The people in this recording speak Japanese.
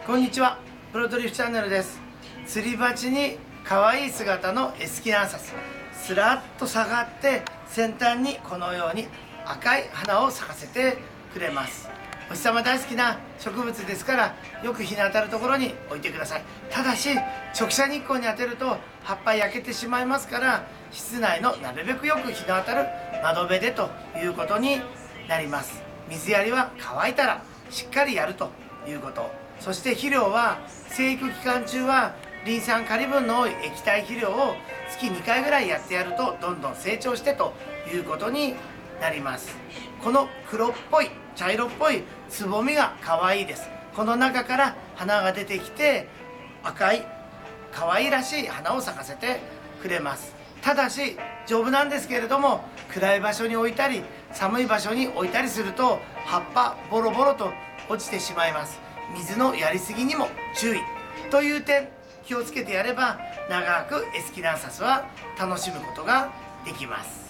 こんにちは、プロトリュフチャンネルです。すり鉢に可愛い姿のエスキナンサス、スラッと下がって先端にこのように赤い花を咲かせてくれます。お日様大好きな植物ですから、よく日の当たるところに置いてください。ただし直射日光に当てると葉っぱ焼けてしまいますから、室内のなるべくよく日の当たる窓辺でということになります。水やりは乾いたらしっかりやるということ。そして肥料は生育期間中はリン酸カリ分の多い液体肥料を月2回ぐらいやってやるとどんどん成長してということになります。この黒っぽい茶色っぽいつぼみが可愛いです。この中から花が出てきて赤い可愛らしい花を咲かせてくれます。ただし丈夫なんですけれども、暗い場所に置いたり寒い場所に置いたりすると葉っぱボロボロと落ちてしまいます。水のやりすぎにも注意という点、気をつけてやれば長くエスキナンサスは楽しむことができます。